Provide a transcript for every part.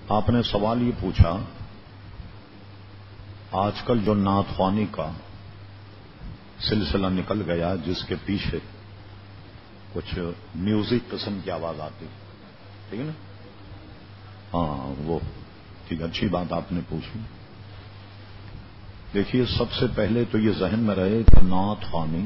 آپ نے سوال یہ پوچھا، آج کل جو نعت خوانی کا سلسلہ نکل گیا جس کے پیچھے کچھ میوزک قسم کی آواز آتی، ٹھیک ہے نا؟ ہاں وہ ٹھیک، اچھی بات آپ نے پوچھی۔ دیکھیے، سب سے پہلے تو یہ ذہن میں رہے کہ نعت خوانی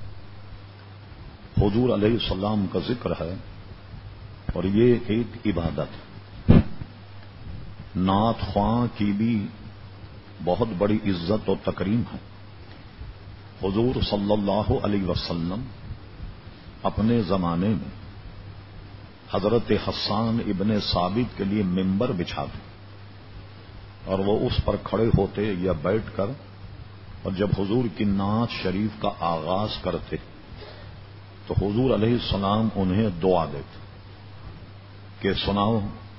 حضور علیہ السلام کا ذکر ہے اور یہ ایک عبادت ہے۔ نعت خواں کی بھی بہت بڑی عزت و تکریم ہے۔ حضور صلی اللہ علیہ وسلم اپنے زمانے میں حضرت حسان ابن ثابت کے لیے ممبر بچھاتے اور وہ اس پر کھڑے ہوتے یا بیٹھ کر، اور جب حضور کی نعت شریف کا آغاز کرتے تو حضور علیہ السلام انہیں دعا دیتے کہ سناؤ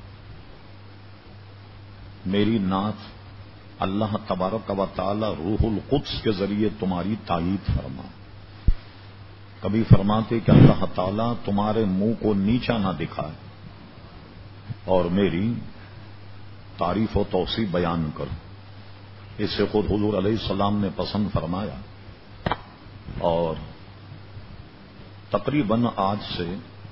میری نعت اللہ تبارک و تعالی روح القدس کے ذریعے تمہاری تائید فرما۔ کبھی فرماتے کہ اللہ تعالیٰ تمہارے منہ کو نیچا نہ دکھائے اور میری تعریف و توصیف بیان کرو۔ اس سے خود حضور علیہ السلام نے پسند فرمایا، اور تقریباً آج سے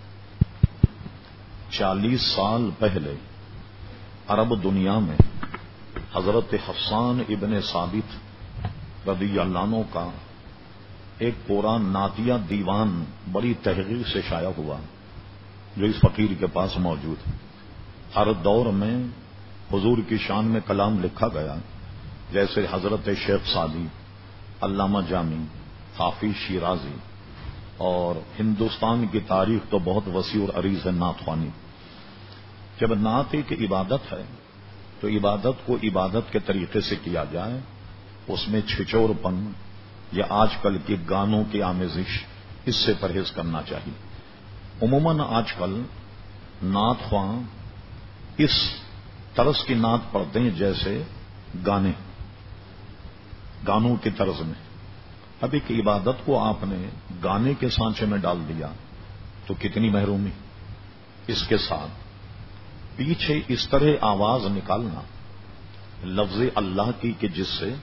40 سال پہلے عرب دنیا میں حضرت حسان ابن ثابت رضی اللہ عنہ کا ایک پورا نعتیہ دیوان بڑی تحقیق سے شائع ہوا، جو اس فقیر کے پاس موجود ہے۔ ہر دور میں حضور کی شان میں کلام لکھا گیا، جیسے حضرت شیخ سعدی، علامہ جامی، حافظ شیرازی، اور ہندوستان کی تاریخ تو بہت وسیع اور عریض ہے نعت خوانی۔ جب نعت ایک عبادت ہے تو عبادت کو عبادت کے طریقے سے کیا جائے، اس میں چھچور پن یا آج کل کے گانوں کی آمیزش، اس سے پرہیز کرنا چاہیے۔ عموماً آج کل نعت خواں اس طرز کی نعت پڑھتے ہیں جیسے گانوں کی طرز میں۔ اب ایک عبادت کو آپ نے گانے کے سانچے میں ڈال دیا تو کتنی محرومی۔ اس کے ساتھ پیچھے اس طرح آواز نکالنا لفظ اللہ کی کہ جس سے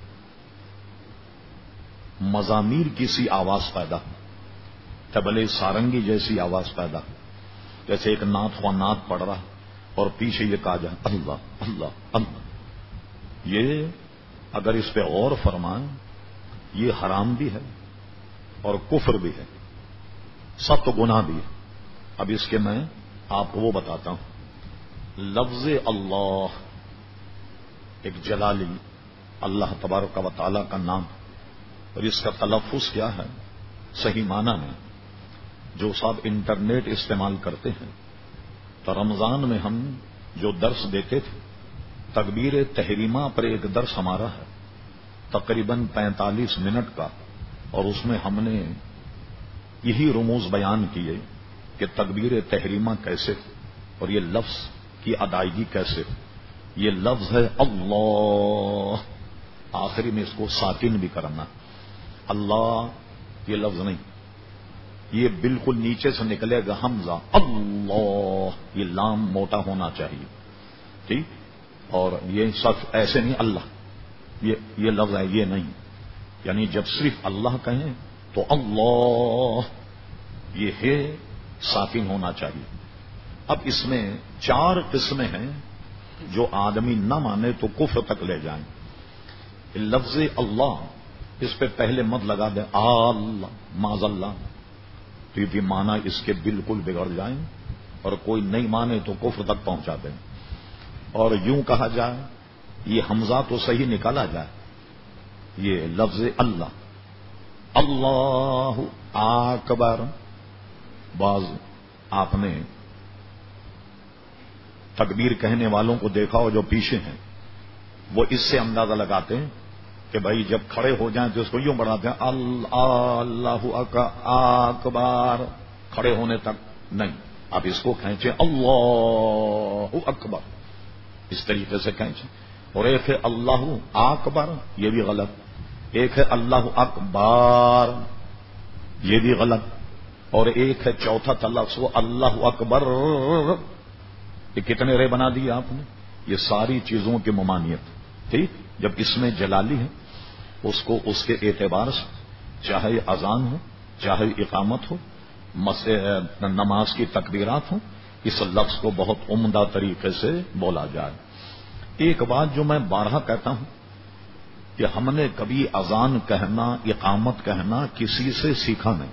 مزامیر کی سی آواز پیدا ہو، طبلے سارنگی جیسی آواز پیدا ہو، جیسے ایک نعت خواں نعت پڑھ رہا اور پیچھے یہ کہا جائے اللہ اللہ اللہ۔ یہ اگر اس پہ غور فرمائیں، یہ حرام بھی ہے اور کفر بھی ہے، سخت گناہ بھی ہے۔ اب اس کے میں آپ کو وہ بتاتا ہوں۔ لفظ اللہ ایک جلالی اللہ تبارک و تعالی کا نام، اور اس کا تلفظ کیا ہے صحیح معنی میں؟ جو صاحب انٹرنیٹ استعمال کرتے ہیں، تو رمضان میں ہم جو درس دیتے تھے، تکبیر تحریمہ پر ایک درس ہمارا ہے تقریباً 45 منٹ کا، اور اس میں ہم نے یہی رموز بیان کیے کہ تکبیر تحریمہ کیسے اور یہ لفظ کی ادائیگی کیسے۔ یہ لفظ ہے اللہ، آخری میں اس کو ساکن بھی کرنا۔ اللہ یہ لفظ نہیں، یہ بالکل نیچے سے نکلے گا حمزہ اللہ، یہ لام موٹا ہونا چاہیے، ٹھیک؟ اور یہ صرف ایسے نہیں اللہ، یہ لفظ ہے، یہ نہیں۔ یعنی جب صرف اللہ کہیں تو اللہ یہ ہے ساکن ہونا چاہیے۔ اب اس میں 4 قسمیں ہیں جو آدمی نہ مانے تو کفر تک لے جائیں۔ لفظ اللہ اس پہ پہلے مت لگا دیں اللہ معاذ اللہ، تو یہ بھی معنی اس کے بالکل بگڑ جائیں، اور کوئی نہیں مانے تو کفر تک پہنچا دیں۔ اور یوں کہا جائے، یہ حمزہ تو صحیح نکالا جائے، یہ لفظ اللہ اللہ اکبر۔ بعض آپ نے تکبیر کہنے والوں کو دیکھا ہو جو پیچھے ہیں، وہ اس سے اندازہ لگاتے ہیں کہ بھائی جب کھڑے ہو جائیں تو اس کو یوں بڑھاتے ہیں اللہ اکبر، کھڑے ہونے تک نہیں، آپ اس کو کھینچیں اللہ اکبر، اس طریقے سے کھینچیں۔ اور ایک ہے اللہ اکبر، یہ بھی غلط۔ ایک ہے اللہ اکبر، یہ بھی غلط۔ اور ایک ہے چوتھا تلفظ وہ اللہ اکبر، یہ کتنے رے بنا دیے آپ نے؟ یہ ساری چیزوں کی ممانعت. ٹھیک، جب اس میں جلالی ہے اس کو اس کے اعتبار سے چاہے اذان ہو چاہے اقامت ہو نماز کی تکبیرات ہوں، اس لفظ کو بہت عمدہ طریقے سے بولا جائے. ایک بات جو میں بارہا کہتا ہوں کہ ہم نے کبھی اذان کہنا اقامت کہنا کسی سے سیکھا نہیں.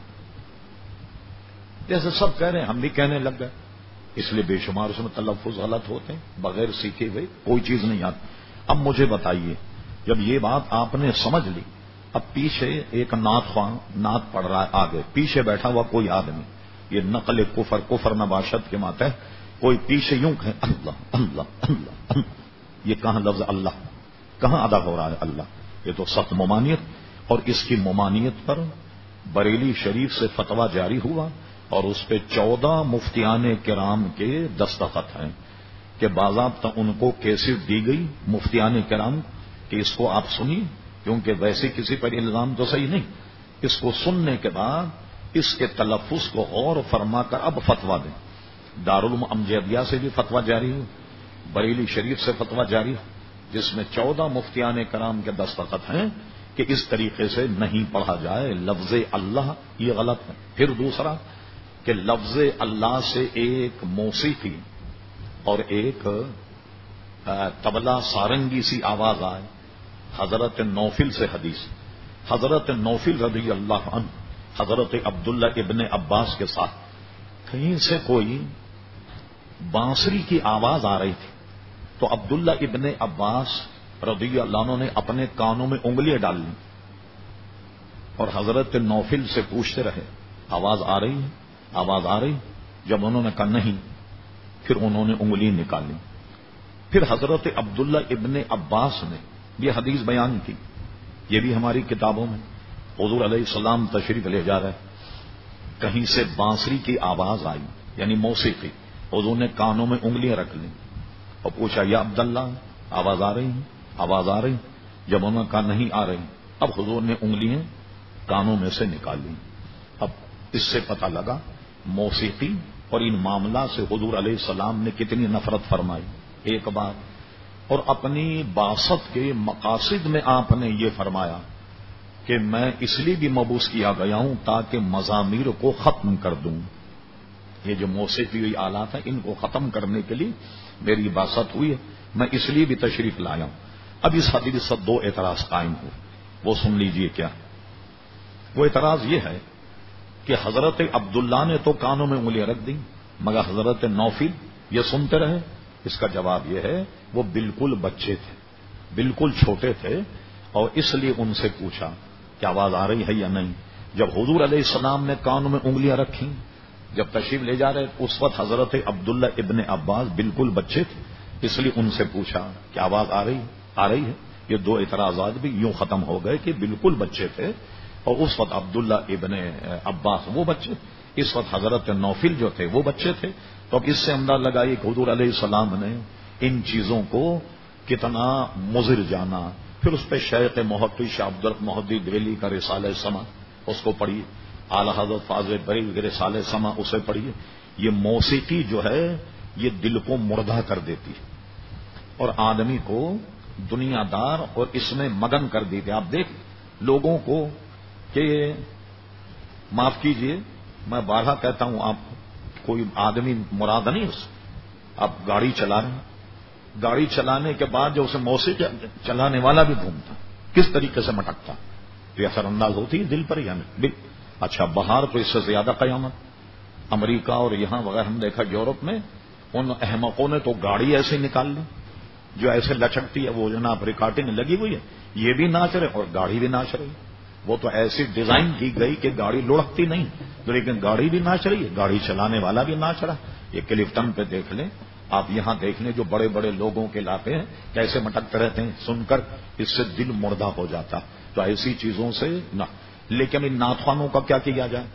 جیسے سب کہہ رہے ہیں ہم بھی کہنے لگ گئے، اس لیے بے شمار اس میں تلفظ غلط ہوتے ہیں، بغیر سیکھے ہوئے کوئی چیز نہیں آتی. اب مجھے بتائیے، جب یہ بات آپ نے سمجھ لی، اب پیچھے ایک نعت خواں نعت پڑھ رہا ہے، آگے پیچھے بیٹھا ہوا کوئی آدمی، یہ نقل کفر نباشت کے ماتے کوئی پیچھے یوں کہ اللہ اللہ اللہ اللہ، یہ کہاں لفظ اللہ کہاں ادا ہو رہا ہے اللہ؟ یہ تو سخت ممانعت. اور اس کی ممانعت پر بریلی شریف سے فتویٰ جاری ہوا اور اس پہ 14 مفتیان کرام کے دستخط ہیں کہ باضابطہ ان کو کیسٹ دی گئی مفتیان کرام کہ اس کو آپ سنیے، کیونکہ ویسے کسی پر الزام تو صحیح نہیں. اس کو سننے کے بعد اس کے تلفظ کو غور فرما کر اب فتویٰ دیں. دارالعلوم امجدیہ سے بھی فتویٰ جاری ہو، بریلی شریف سے فتویٰ جاری ہو، جس میں 14 مفتیان کرام کے دستخط ہیں کہ اس طریقے سے نہیں پڑھا جائے. لفظ اللہ یہ غلط ہے. پھر دوسرا کہ لفظ اللہ سے ایک موسیقی اور ایک طبلہ سارنگی سی آواز آئے. حضرت نوفل سے حدیث، حضرت نوفل رضی اللہ عنہ حضرت عبداللہ ابن عباس کے ساتھ کہیں سے کوئی بانسری کی آواز آ رہی تھی، تو عبداللہ ابن عباس رضی اللہ عنہ نے اپنے کانوں میں انگلیاں ڈال لی اور حضرت نوفل سے پوچھتے رہے آواز آ رہی ہے آواز آ رہی. جب انہوں نے کہا نہیں، پھر انہوں نے انگلی نکالی. پھر حضرت عبداللہ ابن عباس نے یہ حدیث بیان کی، یہ بھی ہماری کتابوں میں. حضور علیہ السلام تشریف لے جا رہے، کہیں سے بانسری کی آواز آئی یعنی موسیقی. حضور نے کانوں میں انگلیاں رکھ لی اور پوچھا یا عبداللہ آواز آ رہی آواز آ رہی. جب انہوں نے کہا نہیں آ رہی، اب حضور نے انگلیاں کانوں میں سے نکالی. اب اس سے پتہ لگا موسیقی اور ان معاملات سے حضور علیہ السلام نے کتنی نفرت فرمائی. ایک بات، اور اپنی بعثت کے مقاصد میں آپ نے یہ فرمایا کہ میں اس لیے بھی مبعوث کیا گیا ہوں تاکہ مزامیر کو ختم کر دوں. یہ جو موسیقی ہوئی آلات ہیں ان کو ختم کرنے کے لیے میری بعثت ہوئی ہے، میں اس لیے بھی تشریف لایا ہوں. اب اس حدیث سے 2 اعتراض قائم ہوئے، وہ سن لیجئے. کیا وہ اعتراض یہ ہے کہ حضرت عبداللہ نے تو کانوں میں انگلیاں رکھ دیں مگر حضرت نوفل یہ سنتے رہے. اس کا جواب یہ ہے وہ بالکل بچے تھے، بالکل چھوٹے تھے، اور اس لیے ان سے پوچھا کہ آواز آ رہی ہے یا نہیں. جب حضور علیہ السلام نے کانوں میں انگلیاں رکھی، جب تشریف لے جا رہے اس وقت حضرت عبداللہ ابن عباس بالکل بچے تھے، اس لیے ان سے پوچھا کہ آواز آ رہی ہے. یہ 2 اعتراضات بھی یوں ختم ہو گئے کہ بالکل بچے تھے اور اس وقت عبداللہ ابن عباس وہ بچے، اس وقت حضرت نوفل جو تھے وہ بچے تھے. تو اب اس سے اندازہ لگائی کہ حضور علیہ السلام نے ان چیزوں کو کتنا مضر جانا. پھر اس پہ شیخ محقق شاہ عبدالرق محدث دہلوی کا رسالہ سما اس کو پڑھیے، اعلی حضرت فاضل بریلوی کے رسالہ سما اسے پڑھیے. یہ موسیقی جو ہے یہ دل کو مردہ کر دیتی ہے اور آدمی کو دنیا دار اور اس میں مگن کر دیتے. آپ دیکھ لوگوں کو کہ معاف کیجئے میں بارہا کہتا ہوں، آپ کوئی آدمی مراد نہیں اس، آپ گاڑی چلا رہے ہیں، گاڑی چلانے کے بعد جو اسے موسیقی چلانے والا بھی گھومتا کس طریقے سے مٹکتا، یہ اثر انداز ہوتی ہے دل پر یا نہیں؟ اچھا باہر تو اس سے زیادہ قیامت. امریکہ اور یہاں وغیرہ ہم دیکھا یورپ میں ان احمقوں نے تو گاڑی ایسے نکال لی جو ایسے لچکتی ہے، وہ جناب ریکارڈنگ لگی ہوئی ہے، یہ بھی ناچ رہے اور گاڑی بھی ناچ رہی. وہ تو ایسی ڈیزائن کی گئی کہ گاڑی لڑکتی نہیں لیکن گاڑی بھی ناچ رہی ہے، گاڑی چلانے والا بھی ناچ رہا. یہ کلفٹن پہ دیکھ لیں آپ، یہاں دیکھ لیں جو بڑے بڑے لوگوں کے علاقے ہیں کیسے مٹکتے رہتے ہیں، سن کر اس سے دل مردہ ہو جاتا. تو ایسی چیزوں سے نہ. لیکن ان نعت کا کیا کیا جائے؟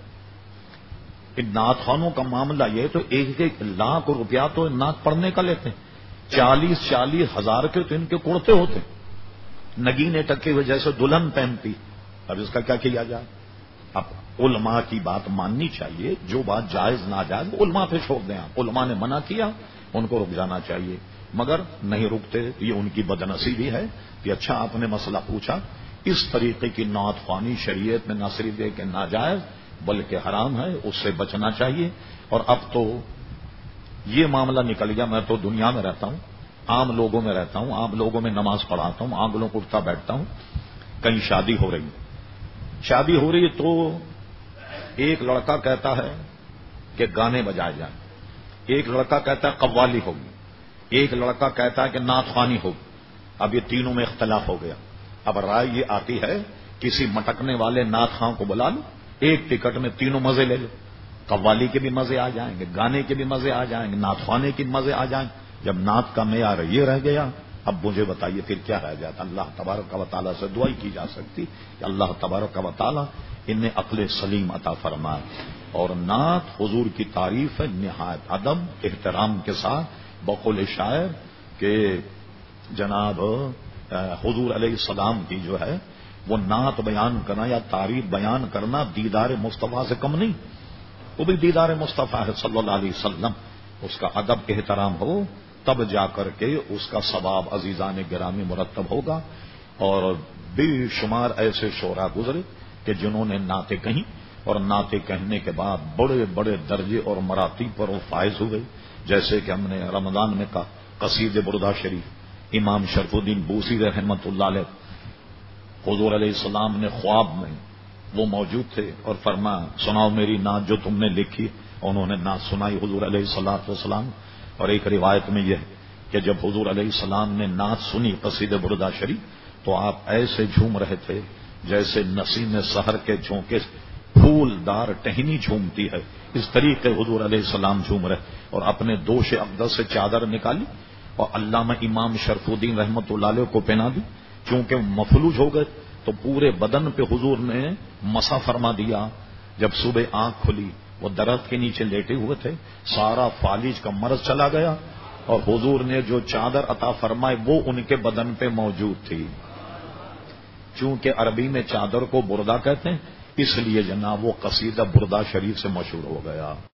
ان نعت کا معاملہ یہ تو 1 لاکھ روپیہ تو نعت پڑھنے کا لیتے ہیں، 40 ہزار کے تو ان کے کرتے ہوتے، نگینے ٹکے ہوئے جیسے دلہن پہنتی. اب اس کا کیا کیا جائے؟ اب علماء کی بات ماننی چاہیے، جو بات جائز ناجائز علماء پہ چھوڑ دیں آپ، علماء نے منع کیا ان کو رک جانا چاہیے، مگر نہیں رکتے، یہ ان کی بدنصیبی ہے کہ اچھا آپ نے مسئلہ پوچھا، اس طریقے کی نعت خوانی شریعت میں نہ صرف ہے کہ ناجائز بلکہ حرام ہے، اس سے بچنا چاہیے۔ اور اب تو یہ معاملہ نکل گیا، میں تو دنیا میں رہتا ہوں، عام لوگوں میں رہتا ہوں، عام لوگوں میں نماز پڑھاتا ہوں، عام لوگوں کو اٹھتا بیٹھتا ہوں، کہیں شادی ہو رہی ہے تو ایک لڑکا کہتا ہے کہ گانے بجائے جائیں، ایک لڑکا کہتا ہے قوالی ہوگی، ایک لڑکا کہتا ہے کہ نعت خوانی ہوگی۔ اب یہ تینوں میں اختلاف ہو گیا، اب رائے یہ آتی ہے کسی مٹکنے والے نعت خواں کو بلا لو، ایک ٹکٹ میں تینوں مزے لے لو، قوالی کے بھی مزے آ جائیں گے، گانے کے بھی مزے آ جائیں گے، نعت خوانے کے بھی مزے آ جائیں گے۔ جب نعت کا معیار یہ رہ گیا، اب مجھے بتائیے پھر کیا رہ جاتا؟ اللہ تبارک و تعالیٰ سے دعا کی جا سکتی کہ اللہ تبارک و تعالیٰ انہیں عقل سلیم عطا فرمائے۔ اور نعت حضور کی تعریف ہے نہایت ادب احترام کے ساتھ، بقول شاعر کہ جناب حضور علیہ السلام کی جو ہے وہ نعت بیان کرنا یا تعریف بیان کرنا دیدار مصطفیٰ سے کم نہیں، وہ بھی دیدار مصطفیٰ ہے صلی اللہ علیہ وسلم، اس کا ادب احترام ہو تب جا کر کے اس کا ثواب عزیزان گرامی مرتب ہوگا۔ اور بے شمار ایسے شعراء گزرے کہ جنہوں نے نعتیں کہیں اور نعتیں کہنے کے بعد بڑے بڑے درجے اور مراتب پر وہ فائز ہوئے، جیسے کہ ہم نے رمضان میں کہا قصید بردہ شریف، امام شرف الدین بوسی رحمۃ اللہ علیہ، حضور علیہ السلام نے خواب میں وہ موجود تھے اور فرمایا سناؤ میری نعت جو تم نے لکھی، انہوں نے نعت سنائی حضور علیہ الصلوۃ والسلام۔ اور ایک روایت میں یہ ہے کہ جب حضور علیہ السلام نے نعت سنی قصید بردہ شریف تو آپ ایسے جھوم رہے تھے جیسے نسیم سحر کے جھونکے پھول دار ٹہنی جھومتی ہے، اس طریقے حضور علیہ السلام جھوم رہے، اور اپنے دوش اقدس سے چادر نکالی اور علامہ امام شرف الدین رحمۃ اللہ علیہ کو پہنا دی، چونکہ مفلوج ہو گئے تو پورے بدن پہ حضور نے مسا فرما دیا۔ جب صبح آنکھ کھلی وہ درخت کے نیچے لیٹے ہوئے تھے، سارا فالج کا مرض چلا گیا اور حضور نے جو چادر عطا فرمائے وہ ان کے بدن پہ موجود تھی۔ چونکہ عربی میں چادر کو بردہ کہتے ہیں، اس لیے جناب وہ قصیدہ بردہ شریف سے مشہور ہو گیا۔